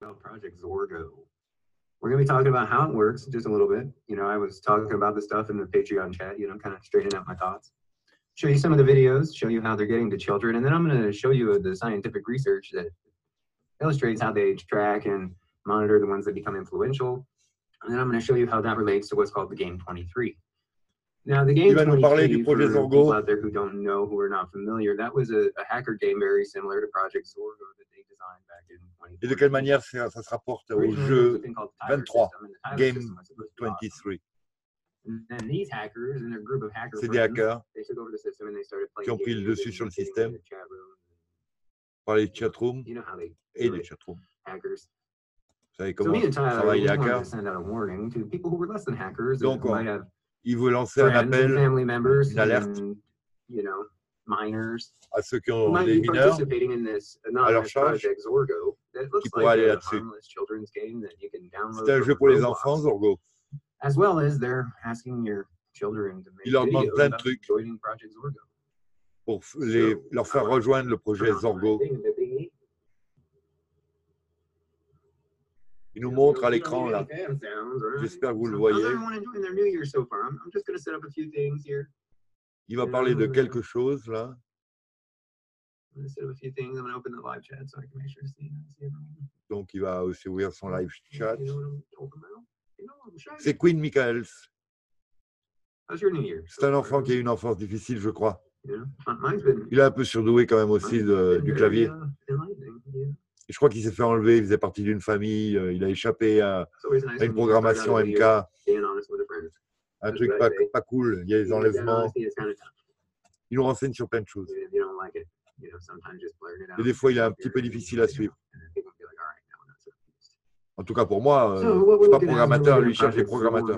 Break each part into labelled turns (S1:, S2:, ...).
S1: about Project Zorgo. We're going to be talking about how it works just a little bit. You know, I was talking about this stuff in the Patreon chat, you know, kind of straightening out my thoughts. Show you some of the videos, show you how they're getting to children, and then I'm going to show you the scientific research that illustrates how they track and monitor the ones that become influential. And then I'm going to show you how that relates to what's called the Game 23. Now, the Game 23, for people out there who don't know, who are not familiar, that was a hacker game very similar to Project Zorgo that they designed back in 2020.
S2: Et de quelle manière ça se rapporte au jeu 23, Game 23. C'est des hackers qui ont pris le dessus sur le système par les chatrooms et les chatrooms. Vous savez comment travaillent les hackers. Donc, il veut lancer un appel, une alerte à ceux qui ont des mineurs à leur charge qui pourraient aller là-dessus. C'est un jeu pour les enfants, Zorgo. Il leur demande plein de trucs pour leur faire rejoindre le projet Zorgo. Il nous montre à l'écran là. J'espère que vous le voyez. Il va parler de quelque chose là. Donc il va aussi ouvrir son live chat. C'est Queen Michaels. C'est un enfant qui a eu une enfance difficile, je crois. Il est un peu surdoué quand même aussi du clavier. Et je crois qu'il s'est fait enlever, il faisait partie d'une famille, il a échappé à une programmation MK. Un truc pas cool, il y a des enlèvements. Il nous renseigne sur plein de choses. Et des fois, il est un petit peu difficile à suivre. En tout cas, pour moi, je ne suis pas programmateur, lui cherche des programmateurs.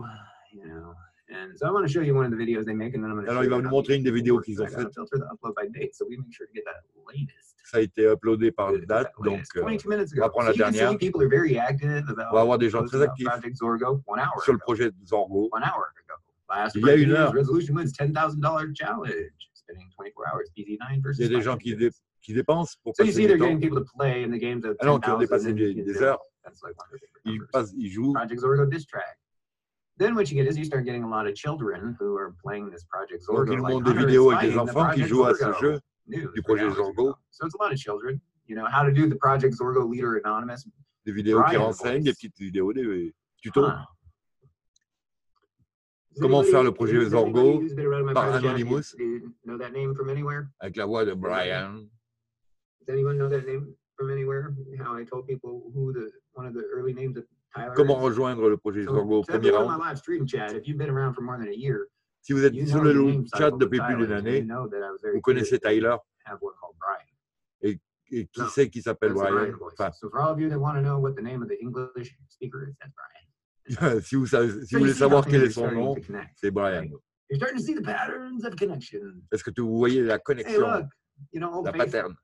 S2: Alors, il va nous montrer une des vidéos qu'ils ont faites. Ça a été uploadé par date, donc on va prendre la dernière. On va avoir des gens très actifs sur le projet Zorgo. Il y a 1 heure. Il y a des gens qui dépensent pour passer du temps. Ah non, qui ont dépassé des heures. Ils jouent.
S1: Then what you get is you start getting a lot of children who are playing this Project Zorgo.
S2: Donc, ils montrent des vidéos avec des enfants qui jouent à ce jeu du projet Zorgo.
S1: So it's a lot of children. You know, how to do the Project Zorgo Leader Anonymous.
S2: Des vidéos qui renseignent, des petites vidéos, des tutos. Comment faire le projet Zorgo par Anonymous avec la voix de Brian.
S1: Does anyone know that name from anywhere? How I told people who one of the early names of
S2: Comment rejoindre le projet Zorgo au premier rang? Si vous êtes sur le chat depuis plus d'une année, vous connaissez Tyler. Et qui c'est qui s'appelle Brian? Enfin, si vous voulez savoir quel est son nom, c'est Brian. Est-ce que vous voyez la connexion, la pattern?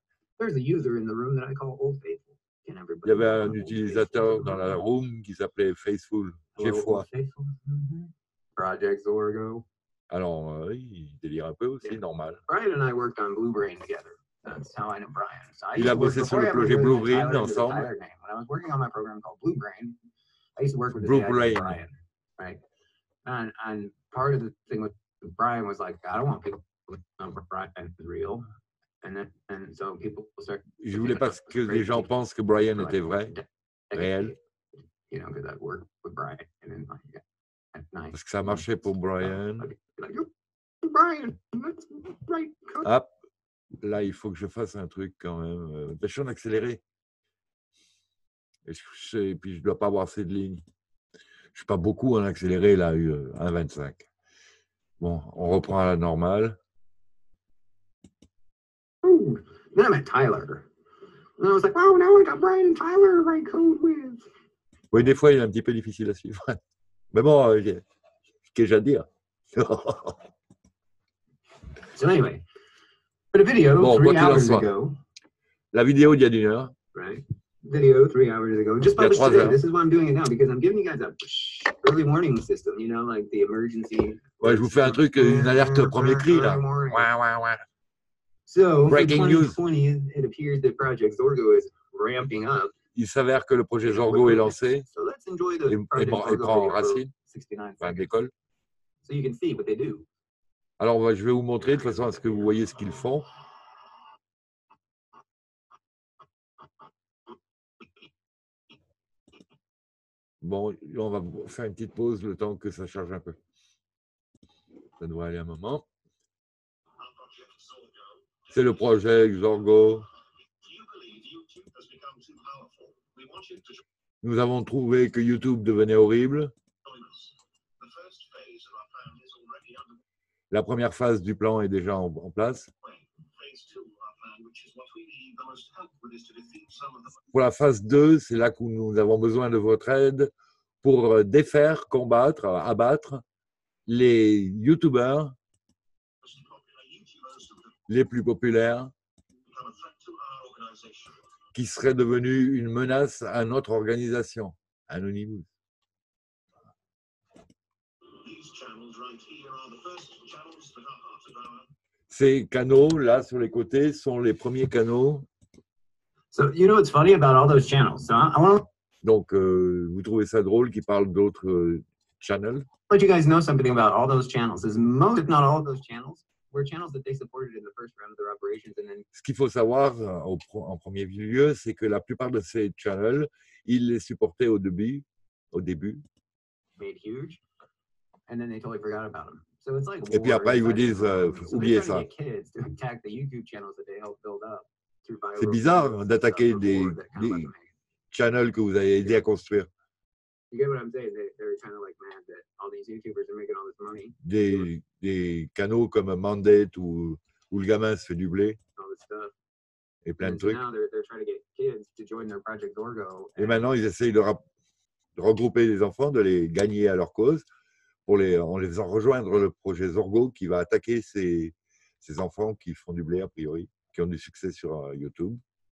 S2: Il y avait un utilisateur dans la room qui s'appelait Faithful. J'ai foi.
S1: Project Zorgo.
S2: Alors, il délire un peu aussi, normal. Il a bossé sur le projet Blue Brain ensemble. Blue Brain.
S1: And part of the thing with Brian was like, I don't want people to know Brian is real.
S2: Je voulais pas que les gens pensent que Brian était vrai, réel. Parce que ça marchait pour Brian. Hop, là, il faut que je fasse un truc quand même. Tâchons d'accélérer. Et puis, je ne dois pas avoir assez de lignes. Je ne suis pas beaucoup en accéléré, là, 1,25. Bon, on reprend à la normale.
S1: Then I met Tyler. And I was like, oh, now I got Brian and Tyler to write code with.
S2: Oui, des fois, il est un petit peu difficile à suivre. Mais bon, qu'ai-je à dire?
S1: So anyway, but a video
S2: bon,
S1: 3 hours ago.
S2: La vidéo d'il y a 1 heure.
S1: Right. Video 3 hours ago. Just published today. This is why I'm doing it now, because I'm giving you guys a early warning system, you know, like the emergency.
S2: Ouais, je vous fais un truc, une alerte premier cri, là. Ouais.
S1: So, breaking news. It appears that Project Zorgo is ramping up.
S2: il s'avère que le projet Zorgo est lancé et prend racine, décolle. Alors, je vais vous montrer de façon à ce que vous voyez ce qu'ils font. Bon, on va faire une petite pause le temps que ça charge un peu. Ça devrait aller un moment. C'est le projet Zorgo. Nous avons trouvé que YouTube devenait horrible. La première phase du plan est déjà en place. Pour la phase 2, c'est là où nous avons besoin de votre aide pour défaire, combattre, abattre les YouTubers les plus populaires qui seraient devenus une menace à notre organisation, Anonymous. Ces canaux, là, sur les côtés, sont les premiers canaux. Donc, vous trouvez ça drôle qu'ils parlent d'autres channels?
S1: Let you guys know something about all those channels. Is most, if not all of those channels, were channels that they supported in the first round of their operations, and then.
S2: Ce qu'il faut savoir en premier lieu, c'est que la plupart de ces channels, ils les supportaient au début.
S1: Made huge, and then they totally forgot about them. So it's like.
S2: Et puis après, ils vous disent, oubliez ça. C'est bizarre d'attaquer des channels que vous avez aidé à construire. Des canaux comme Mandate où le gamin se fait du blé et plein de trucs. Et maintenant, ils essayent de regrouper les enfants, de les gagner à leur cause, en les faisant rejoindre le projet Zorgo qui va attaquer ces enfants qui font du blé, a priori, qui ont du succès sur YouTube.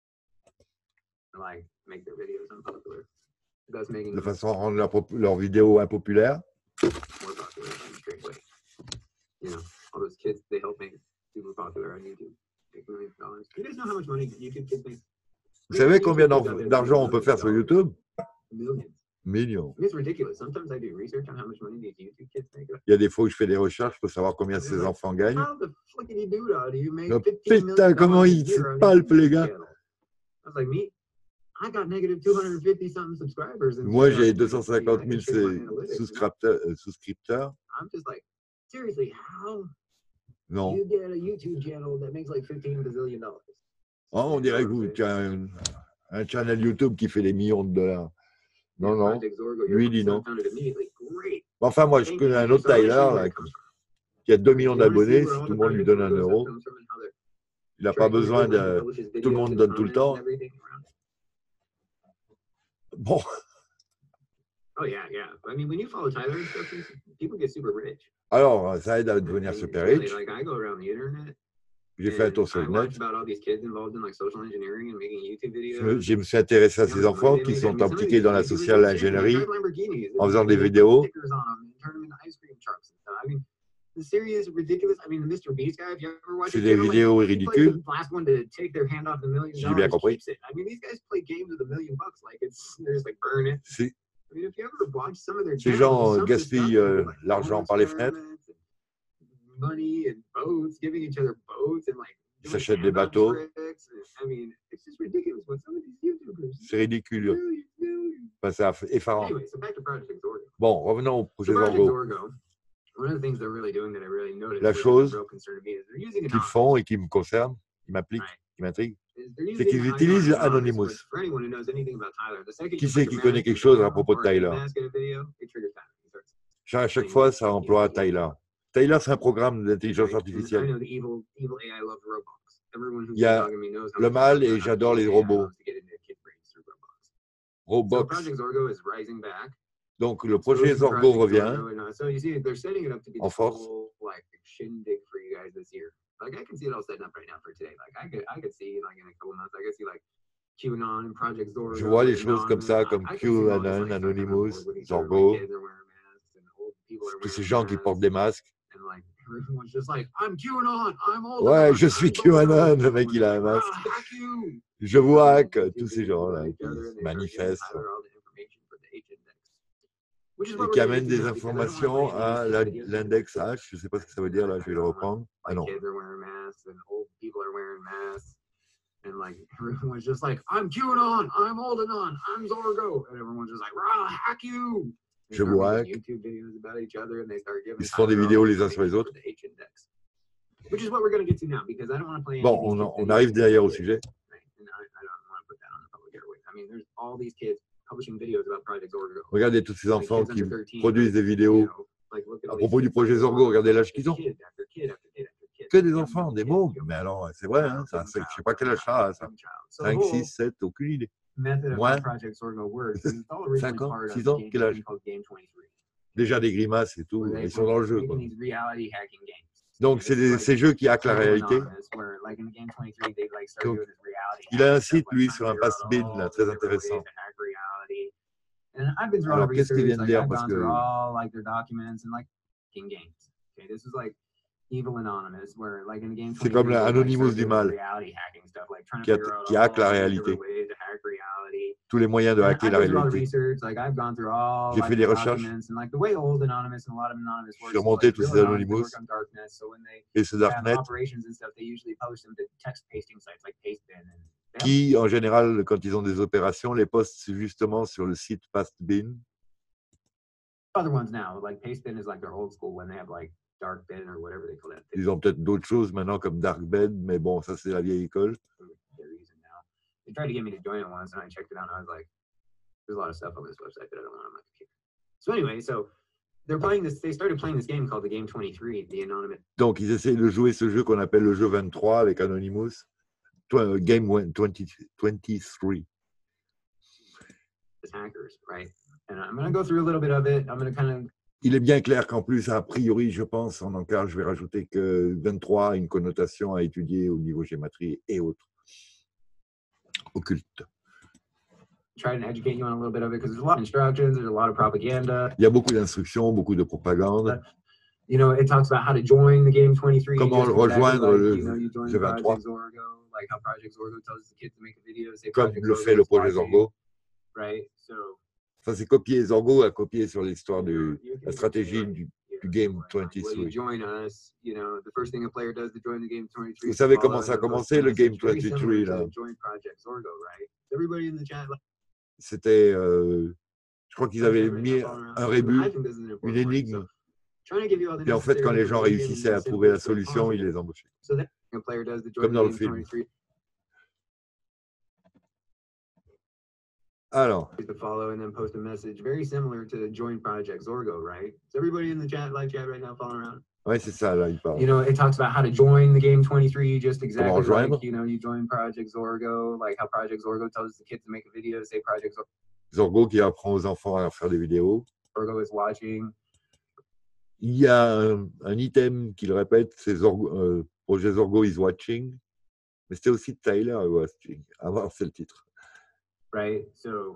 S2: De façon à rendre leurs vidéos impopulaires. Vous savez combien d'argent on peut faire sur YouTube? Millions. Il y a des fois où je fais des recherches pour savoir combien ces enfants gagnent. Putain, comment ils se palpent, les gars. Moi, j'ai 250 000 souscripteurs. Non. Oh, on dirait que tu as un channel YouTube qui fait des millions de dollars. Non, non. Lui, il dit non. Enfin, moi, je connais un autre Tyler là, qui a 2 millions d'abonnés. Si tout le monde lui donne 1 euro, il n'a pas besoin de. Tout le monde donne tout le temps. Bon. Alors, ça aide à devenir super riche. J'ai fait un tour sur le net. Je me suis intéressé à ces enfants qui sont impliqués dans la social ingénierie en faisant des vidéos. C'est des vidéos ridicules. J'ai bien compris. Ces gens gaspillent l'argent par les fenêtres. Ils s'achètent des bateaux. C'est ridicule. Enfin, c'est effarant. Bon, revenons au projet Zorgo. La chose qu'ils font et qui me concerne, qui m'implique, qui m'intrigue, c'est qu'ils utilisent Anonymous. Qui c'est qui connaît quelque chose à propos de Tyler? À chaque fois, ça emploie Tyler. Tyler, c'est un programme d'intelligence artificielle. Il y a le mal et j'adore les robots. Roblox. Donc, le projet Zorgo revient en force. Je vois les choses comme ça, comme QAnon, Anonymous, Zorgo, tous ces gens qui portent des masques. Ouais, je suis QAnon, le mec il a un masque. Je vois que tous ces gens-là qui se manifestent et qui amènent des informations à l'index H. Je ne sais pas ce que ça veut dire, là, je vais le reprendre. Ah non.
S1: And like everyone was just like, I'm QAnon, I'm Aldenon, I'm Zorgo, and everyone's just like, rah, hack you.
S2: Je vois.
S1: YouTube videos about each other, and they start giving.
S2: Ils se font des vidéos les uns sur les autres.
S1: Which is what we're going to get to now, because I don't want to play.
S2: Bon, on arrive derrière au sujet.
S1: I mean, there's all these kids publishing videos about Project Zorgo.
S2: Regardez tous ces enfants qui produisent des vidéos à propos du projet Zorgo. Regardez l'âge qu'ils ont. Que des enfants, des mômes. Mais alors, c'est vrai, hein, ça, je ne sais pas quel âge ça a, ça. 5, 6, 7, aucune idée. Moins 5 ans, 6 ans, quel âge? Déjà des grimaces et tout, ils sont dans le jeu, quoi. Donc, c'est ces jeux qui hackent la réalité. Donc, il a un site, lui, sur un Pastebin, là, très intéressant. Alors, qu'est-ce qu'il vient de dire? Parce que... C'est comme l'Anonymous du mal, qui hack la réalité. Tous les moyens de hacker la réalité. J'ai fait des recherches. J'ai remonté tous ces Anonymous et ce Darknet qui, en général, quand ils ont des opérations, les postent justement sur le site Pastebin. Ils ont peut-être d'autres choses maintenant comme Darkbed, mais bon, ça c'est la vieille école. Donc ils essayent de jouer ce jeu qu'on appelle le jeu 23 avec Anonymous, Game 23. Il est bien clair qu'en plus, a priori, je pense, en encart, je vais rajouter que 23 a une connotation à étudier au niveau gématrie et autres, occulte. Il y a beaucoup d'instructions, beaucoup de propagande. Comment rejoindre le jeu 23, comme le fait le projet Zorgo. Ça, c'est copié. Zorgo a copié sur l'histoire de la stratégie du Game 23. Vous savez comment ça a commencé, le Game 23, là? C'était, je crois qu'ils avaient mis un rébut, une énigme. Et en fait, quand les gens réussissaient à trouver la solution, ils les embauchaient. Comme dans le film. Alors. Oui, c'est ça, là, il parle. Comment rejoindre? Zorgo qui apprend aux enfants à faire des vidéos. Il y a un item qu'il répète, c'est projet Zorgo is watching. Mais c'était aussi Tyler is watching. Avant, c'est le titre.
S1: Right, so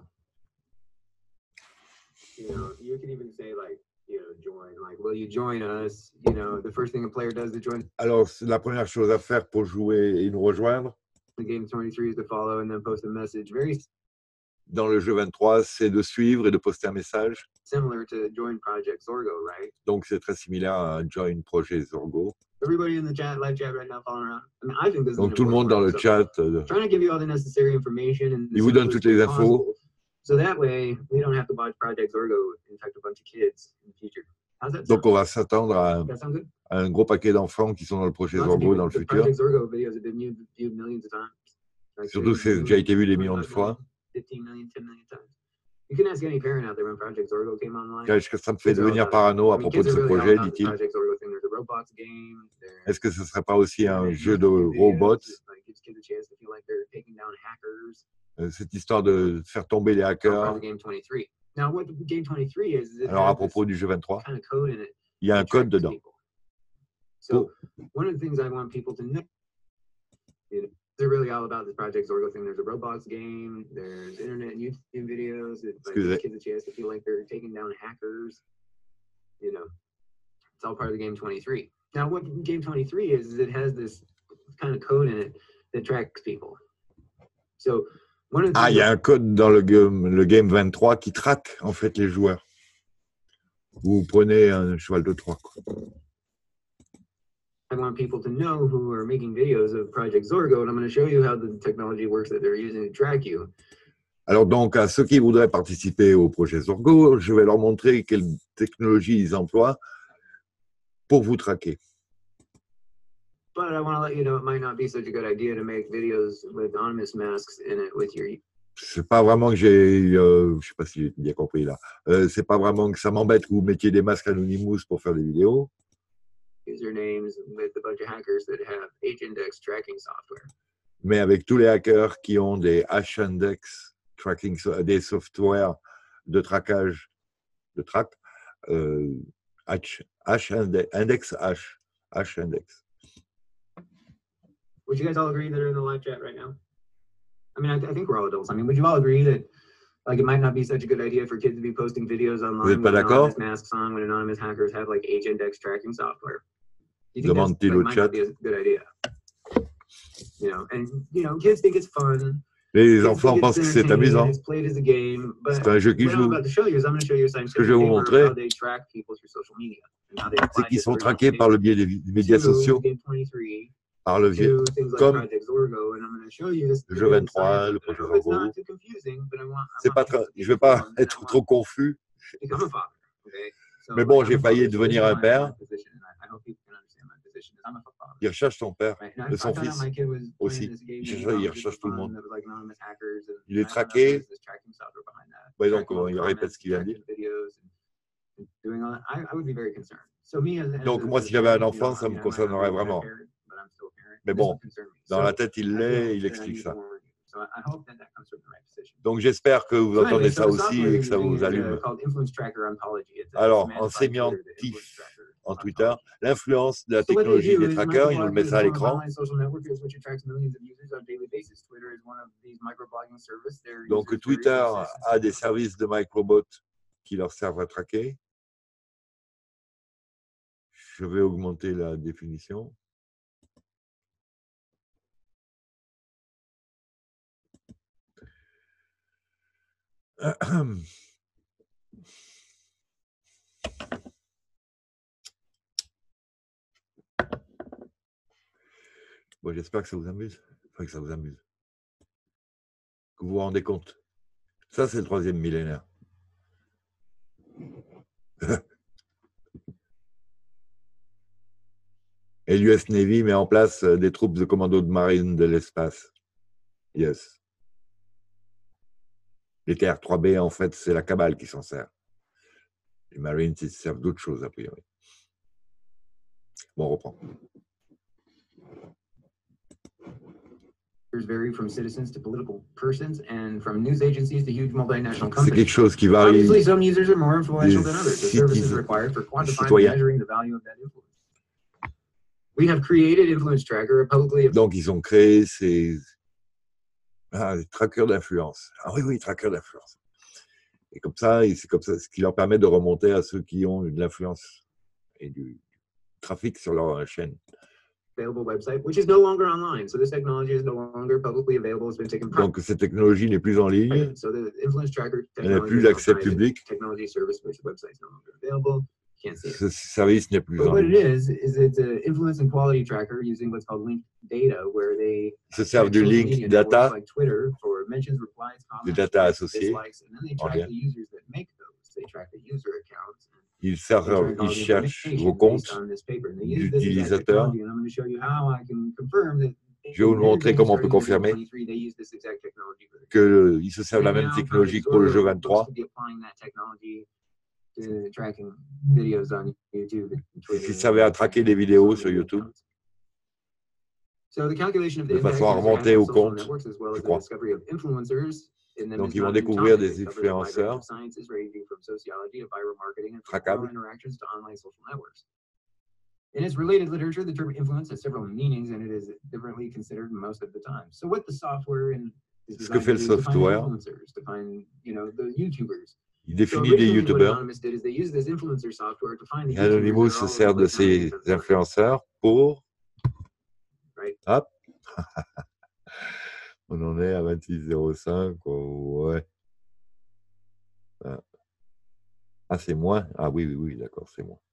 S1: you can even say join, will you join us? The first thing a player does to join.
S2: Alors, la première chose à faire pour jouer et nous rejoindre.
S1: The game 23 is to follow and then post a message.
S2: Dans le jeu 23, c'est de suivre et de poster un message.
S1: Similar to Join Project Zorgo, right?
S2: Donc, c'est très similaire à Join Project Zorgo.
S1: Everybody in the chat, live chat right now, following around. I think this.
S2: Donc, tout le monde dans le chat.
S1: Trying to give you all the necessary information.
S2: Il vous donne toutes les infos.
S1: So that way, we don't have to watch Project Zorgo infect a bunch of kids in the future. How's that sound?
S2: Donc, on va s'attendre à un gros paquet d'enfants qui sont dans le projet Zorgo dans le futur.
S1: Project Zorgo videos have been viewed millions of times.
S2: Surtout que c'est déjà été vu des millions de fois.
S1: 15 million, 10 million times. You can ask any parent out there when Project Zorgo came online.
S2: Est-ce que ça me fait devenir parano à propos de ce projet, dit-il? Est-ce que ce ne serait pas aussi un jeu de robots? Cette histoire de faire tomber les hackers. Alors, à propos du jeu 23, il y a un code dedans.
S1: They're really all about this Project Zorgo thing. There's a Roblox game, there's internet and YouTube videos. It's like kids a chance to feel like they're taking down hackers. It's all part of the Game 23. Now, what Game 23 is it has this kind of code in it that tracks people.
S2: Ah, il y a un code dans le game 23 qui traque en fait les joueurs. Vous prenez un cheval de 3.
S1: I want people to know who are making videos of Project Zorgo, and I'm going to show you how the technology works that they're using to track you.
S2: Alors donc, à ceux qui voudraient participer au projet Zorgo, je vais leur montrer quelle technologie ils emploient pour vous traquer.
S1: But I want to let you know it might not be such a good idea to make videos with anonymous masks in it with your.
S2: C'est pas vraiment que j'ai, je sais pas si j'ai bien compris là. C'est pas vraiment que ça m'embête que vous mettiez des masques Anonymous pour faire des vidéos.
S1: Usernames with a bunch of hackers that have H-index tracking software.
S2: Mais avec tous les hackers qui ont des H-index tracking, des softwares de traquage, de track, H-index.
S1: Would you guys all agree that are in the live chat right now? I mean, I think we're all adults. I mean, would you all agree that like it might not be such a good idea for kids to be posting videos online with anonymous masks on when anonymous hackers have like H-index tracking software? You think that might not be a good idea? You know, and you know, kids think it's fun.
S2: Les enfants pensent que c'est amusant. C'est un jeu qui joue. Ce que je vais vous montrer, c'est qu'ils sont traqués par le biais des médias sociaux, par le biais comme le jeu 23, le projet Zorgo. C'est pas très, je ne vais pas être trop confus. Mais bon, j'ai failli devenir un père. Il recherche son père et son fils aussi. Il recherche tout le monde. Il est traqué. Ouais, donc, il répète ce qu'il vient de dire. Donc, moi, si j'avais un enfant, ça me concernerait vraiment. Mais bon, dans la tête, il explique ça. Donc, j'espère que vous entendez ça aussi et que ça vous allume. Alors, en sémantique en Twitter, l'influence de la technologie des trackers, il nous met ça à l'écran. Donc, Twitter a des services de microbots qui leur servent à traquer. Je vais augmenter la définition. Bon, j'espère que ça vous amuse. Enfin, que ça vous amuse. Que vous vous rendez compte. Ça, c'est le 3e millénaire. Et l'US Navy met en place des troupes de commando de marine de l'espace. Yes. Les TR-3B, en fait, c'est la cabale qui s'en sert. Les Marines, ils servent d'autres choses, a priori. Bon, on reprend. C'est quelque chose qui varie des citoyens. Donc, ils ont créé ces trackers d'influence. Ah oui, trackers d'influence. Et comme ça, c'est comme ça, ce qui leur permet de remonter à ceux qui ont de l'influence et du trafic sur leur chaîne. Donc, cette technologie n'est plus en ligne. Elle n'a plus d'accès public. Ce service n'est plus en ligne. Ils se servent du link data, des data associés en lien. Ils cherchent vos comptes d'utilisateurs. Je vais vous montrer comment on peut confirmer qu'ils se servent de la même technologie que pour le jeu 23. Ils servaient à traquer des vidéos sur YouTube de façon à remonter au compte, je crois. Donc, ils vont découvrir des influenceurs traquables.
S3: In its related literature, the term influence has several meanings and it is differently considered most of the time. So what the software is
S2: ce que fait le software,
S3: to find, the YouTubers.
S2: Il définit des youtubeurs. Et Anonymous se sert de ces influenceurs pour On en est à 26,05. Ouais. Ah, c'est moins? Ah oui, d'accord, c'est moins.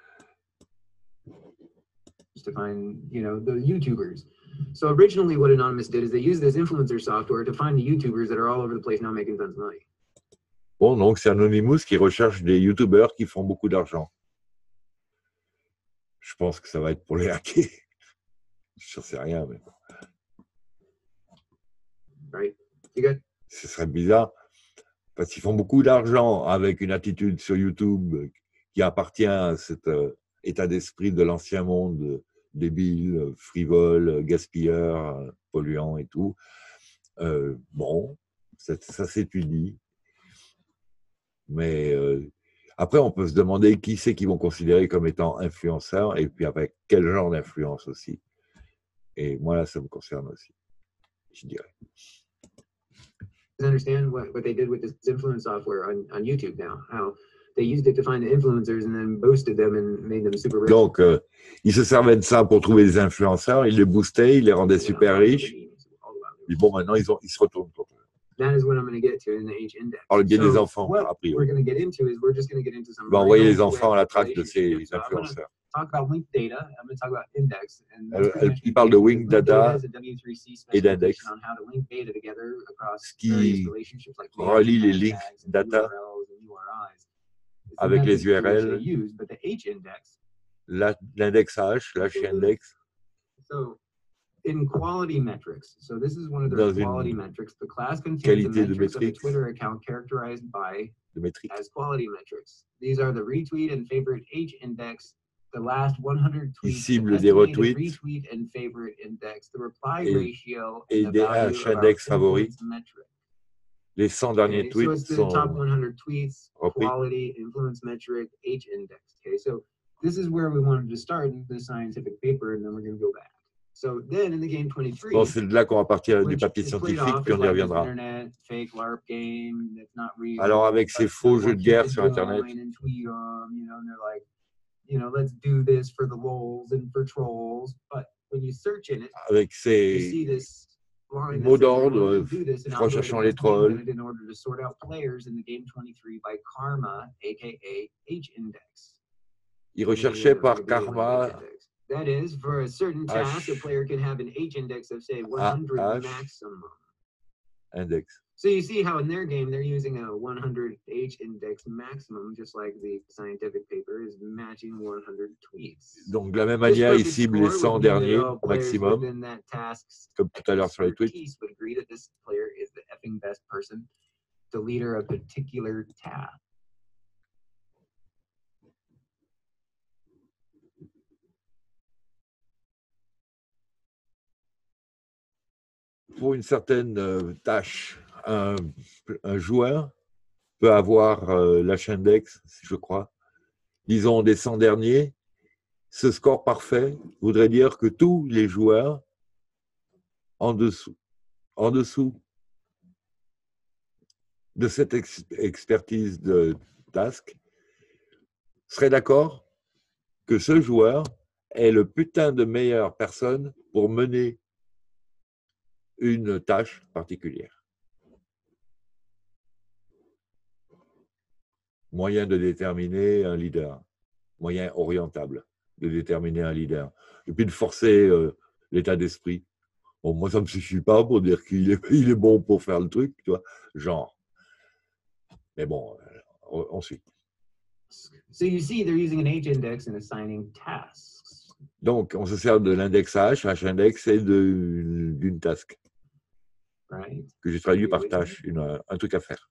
S3: To find, the YouTubers. So originally what Anonymous did is they used this influencer software to find the YouTubers that are all over the place now making tons of money.
S2: Bon, donc c'est Anonymous qui recherche des YouTubers qui font beaucoup d'argent. Je pense que ça va être pour les hacker. Je ne sais rien, mais...
S3: Right. You good?
S2: Ce serait bizarre, parce qu'ils font beaucoup d'argent avec une attitude sur YouTube qui appartient à cet état d'esprit de l'ancien monde, débile, frivole, gaspilleur, polluant et tout. Bon, ça s'étudie. Mais après, on peut se demander qui c'est qu'ils vont considérer comme étant influenceurs et puis avec quel genre d'influence aussi. Et moi, là, ça me concerne aussi, je dirais.
S3: Understand what they did with this influence software on YouTube now, how they used it to find the influencers and then boosted them and made them super rich.
S2: Donc, ils se servaient de ça pour trouver des influenceurs, ils les boostaient, ils les rendaient super riches. Et bon, maintenant, ils se retournent contre eux.
S3: That is what I'm going to get to in the H index.
S2: Par le biais des enfants, a priori. On va envoyer les enfants à la traque de ces influenceurs.
S3: Talk about link data. I'm going to talk about index.
S2: Il parle de wing data et d'index, ce qui relie les links data avec les URL, l'index H, l'H-index.
S3: In quality metrics, so this is one of the quality metrics. The class contains the metrics of a Twitter account characterized by as quality metrics. These are the retweet and favorite H index, the last 100 tweets, the retweet and favorite index, the reply ratio,
S2: et des H-index favoris. Les 100 derniers tweets
S3: so it's the top 100 tweets,
S2: repris.
S3: Quality, influence metric, H index. Okay, so this is where we wanted to start in the scientific paper, and then we're going to go back. So then in the game 23,
S2: bon, c'est de là qu'on va partir du papier scientifique, puis on y reviendra. Alors avec ces faux jeux de guerre sur Internet, avec ces mots d'ordre, recherchant les trolls, ils recherchaient par karma.
S3: That is, for a certain task, a player can have an H index of, say, 100 maximum.
S2: Index.
S3: So you see how in their game, they're using a 100 H index maximum, just like the scientific paper is matching 100 tweets.
S2: Donc, de la même manière, ils ciblent les 100 derniers maximum, comme tout à l'heure sur les tweets.
S3: Would agree that this player is the effing best person to leader a particular task.
S2: Pour une certaine tâche, un joueur peut avoir l'H-index, je crois, disons des 100 derniers. Ce score parfait voudrait dire que tous les joueurs en dessous de cette expertise de task seraient d'accord que ce joueur est le putain de meilleure personne pour mener une tâche particulière. Moyen de déterminer un leader, moyen orientable de déterminer un leader, et puis de forcer l'état d'esprit. Bon, moi, ça ne me suffit pas pour dire qu'il est bon pour faire le truc, tu vois, genre. Mais bon, on suit.
S3: So you see, they're using an H-index in assigning tasks.
S2: Donc, on se sert de l'index H, H-index, et d'une task.
S3: Right.
S2: Que j'ai traduit par tâche, un truc à faire.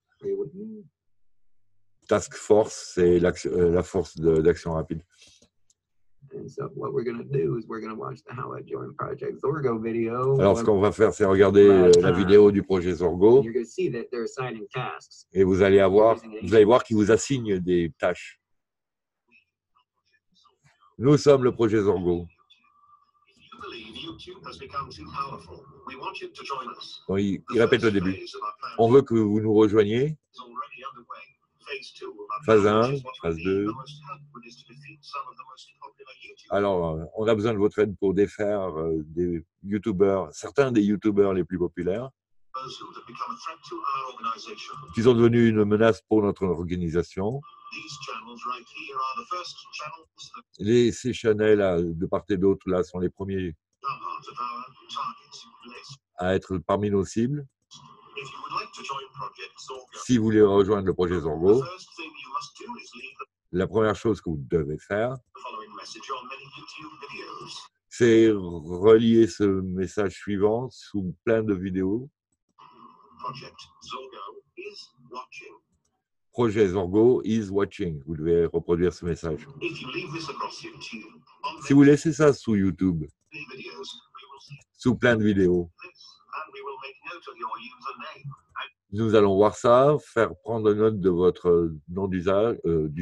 S2: Task force, c'est la force d'action rapide.
S3: And so what we're going to do is we're going to watch the How I Joined Project Zorgo video.
S2: Alors, ce qu'on va faire, c'est regarder la vidéo du projet Zorgo.
S3: You're going to see that they're assigning tasks.
S2: Et vous allez voir qu'ils vous assignent des tâches. Nous sommes le projet Zorgo. Bon, il répète au début. On veut que vous nous rejoigniez. Phase 1, phase 2. Alors, on a besoin de votre aide pour défaire des youtubeurs, certains des youtubeurs les plus populaires, qui sont devenus une menace pour notre organisation. Ces channels de part et d'autre là sont les premiers à être parmi nos cibles. Si vous voulez rejoindre le projet Zorgo, la première chose que vous devez faire, c'est relier ce message suivant sous plein de vidéos. Projet Zorgo is watching. Vous devez reproduire ce message. Si vous laissez ça sous YouTube, sous plein de vidéos, nous allons voir ça, faire prendre note de votre nom d'user,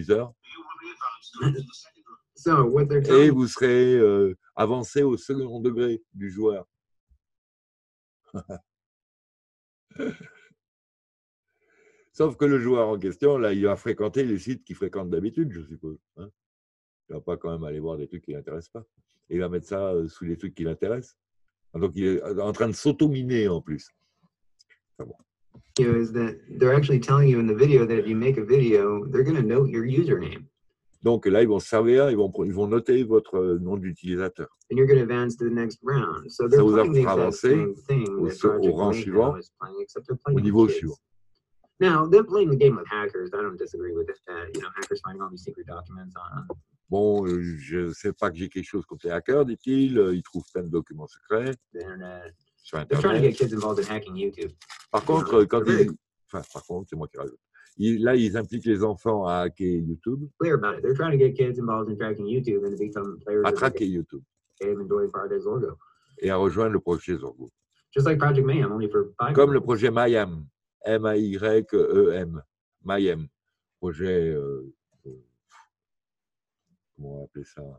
S2: et vous serez avancé au second degré du joueur. Sauf que le joueur en question, là, il va fréquenter les sites qu'il fréquente d'habitude, je suppose. Hein, il ne va pas quand même aller voir des trucs qui ne l'intéressent pas. Et il va mettre ça sous les trucs qui l'intéressent. Donc, il est en train de s'auto-miner en plus. Enfin, bon. Donc là, ils vont servir, ils vont noter votre nom d'utilisateur. Ça vous fera avancer au rang suivant, au niveau suivant. Bon, je ne sais pas que j'ai quelque chose contre les hackers, dit-il. Ils trouvent plein de documents secrets sur Internet. Par contre, quand ils... Enfin, par contre, c'est moi qui rajoute. Là, ils impliquent les enfants à hacker YouTube. À traquer YouTube. Et à rejoindre le projet Zorgo. Comme le projet Mayhem. M-A-Y-E-M. Mayhem. Projet... comment on va appeler ça?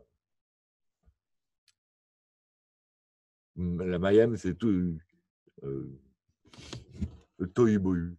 S2: La Mayhem, c'est tout... le tohu-bohu.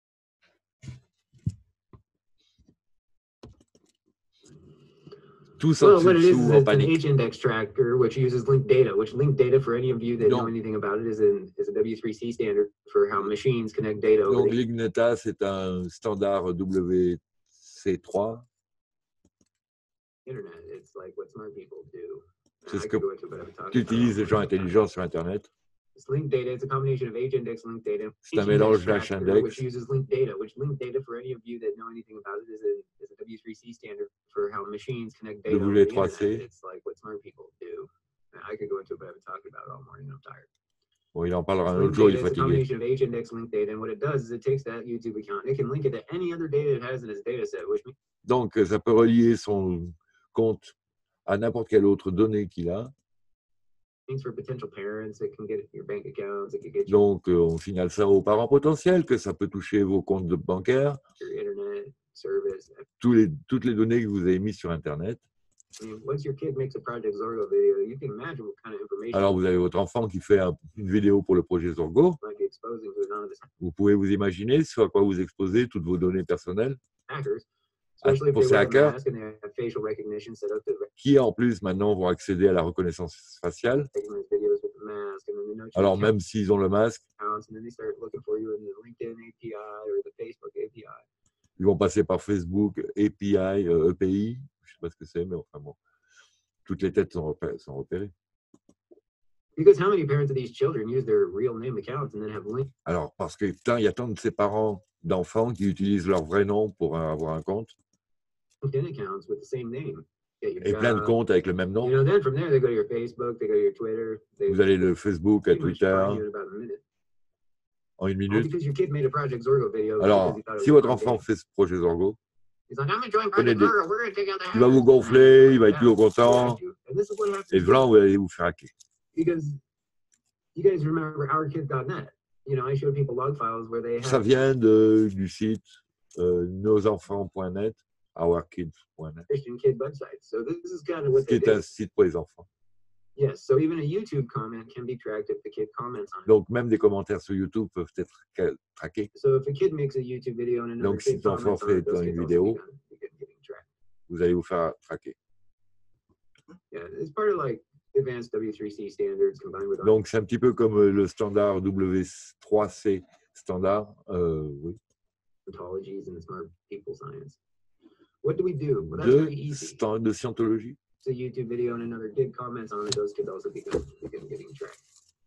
S2: Tous en dessous, en panique.
S3: H-index tracker, which uses linked data, for any of you that know anything about it, is a W3C standard for how machines connect data.
S2: Donc, Ligneta, c'est un standard WC3.
S3: Internet, it's like what smart people do.
S2: C'est ce qu'utilisent les gens intelligents sur Internet.
S3: Linked data, it's a combination of H-index linked data.
S2: C'est un mélange d'H-index.
S3: Which uses linked data, for any of you that know anything about it, is a W3C standard for how machines connect data.
S2: W3C.
S3: It's like what smart people do. I could go into it, but I've been talking about it all morning. I'm tired.
S2: Bon, il en parlera un autre jour, il est fatigué.
S3: It's a combination of H-index linked data, and what it does is it takes that YouTube account, it can link it to any other data it has in its data set.
S2: Donc, ça peut relier son compte à n'importe quelle autre donnée qu'il a. Donc, on signale ça aux parents potentiels, que ça peut toucher vos comptes bancaires, toutes les données que vous avez mises sur Internet. Alors, vous avez votre enfant qui fait une vidéo pour le projet Zorgo. Vous pouvez vous imaginer ce à quoi vous exposez toutes vos données personnelles. Pour ces hackers, qui en plus maintenant vont accéder à la reconnaissance faciale. Alors même s'ils ont le masque, ils vont passer par Facebook, API, EPI, je ne sais pas ce que c'est, mais enfin bon, toutes les têtes sont repérées. Alors parce qu'il y a tant de ces parents d'enfants qui utilisent leur vrai nom pour avoir un compte. Et plein de comptes avec le même nom. Vous allez de Facebook à Twitter en une minute. Alors, si votre enfant fait ce projet Zorgo, il va vous gonfler, il va être plus content, et voilà, vous allez vous faire hacker. Ça vient du site nosenfants.net. ourkids.net, qui est un site pour les enfants.
S3: Yes, so even a YouTube comment can be tracked if the kid comments on it.
S2: Donc même des commentaires sur YouTube peuvent être traqués.
S3: So if a kid makes a YouTube video and
S2: Donc si ton enfant fait une vidéo, vous allez vous faire traquer.
S3: Yeah, it's part of like advanced W3C standards combined with.
S2: Donc c'est un petit peu comme le standard W3C standard. Oui.
S3: Ontologies and smart people science. What do we do? Well, that's very easy.
S2: De scientologie.
S3: It's a YouTube video and another kid comments on it. Those kids also begin getting tracked.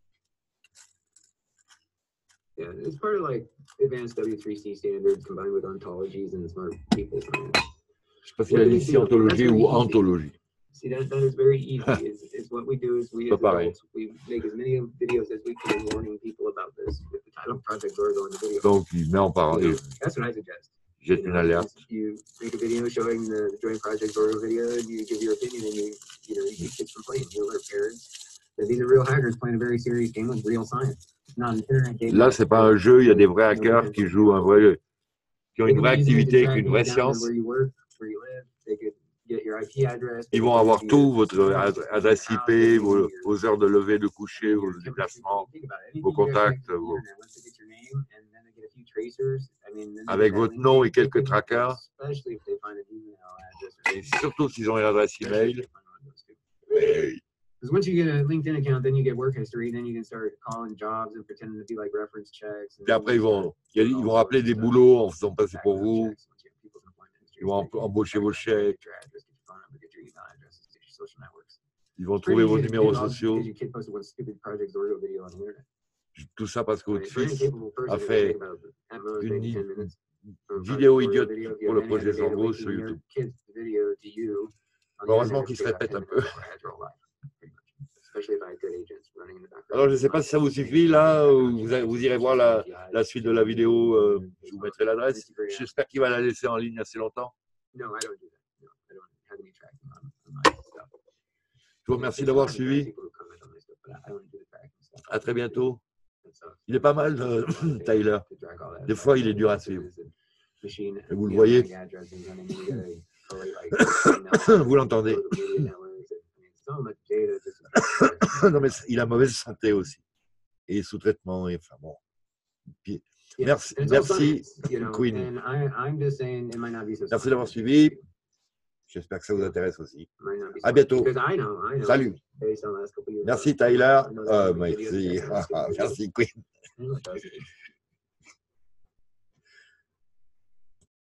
S3: Yeah, it's part of like advanced W3C standards combined with ontologies and smart people science.
S2: Je sais pas s'il a dit scientologie ou ontologie.
S3: See, that is very easy. It's what we do is we as adults, we make as many videos as we can warning people about this with the title of Project Zorgo in the video.
S2: Donc, il met en parole.
S3: That's what I suggest.
S2: Jette une alerte.
S3: You make a video showing the Joint Project Zorgo video, and you give your opinion, and you keep kids from playing. You alert parents that these are real hackers playing a very serious game with real science. It's not an internet game.
S2: Là, c'est pas un jeu. Il y a des vrais hackers qui jouent un vrai jeu, qui ont une vraie activité, une vraie science. Ils vont avoir tout, votre adresse IP, vos heures de lever, de coucher, vos déplacements, vos contacts, avec votre nom et quelques trackers. Et surtout s'ils ont une adresse email.
S3: Because once you get a LinkedIn account, then you get work history, then you can start calling jobs and pretending to be like reference checks.
S2: Et après, ils vont rappeler des boulots en faisant passer pour vous. Ils vont embaucher vos chèques. Ils vont trouver vos numéros sociaux. Tout ça parce que votre fils a fait une vidéo idiote pour le projet Zorgo sur YouTube. Heureusement qu'il se répète un peu. Alors, je ne sais pas si ça vous suffit, là, vous irez voir la suite de la vidéo, je vous mettrai l'adresse. J'espère qu'il va la laisser en ligne assez longtemps. Je vous remercie d'avoir suivi. À très bientôt. Il est pas mal, Tyler. Des fois, il est dur à suivre. Et vous le voyez. Vous l'entendez. Non, mais il a mauvaise santé aussi. Et sous traitement. Et, enfin, bon. Puis, merci, Queen. Merci d'avoir suivi. J'espère que ça vous intéresse aussi. À bientôt. Salut. Merci, Tyler. Merci, Queen.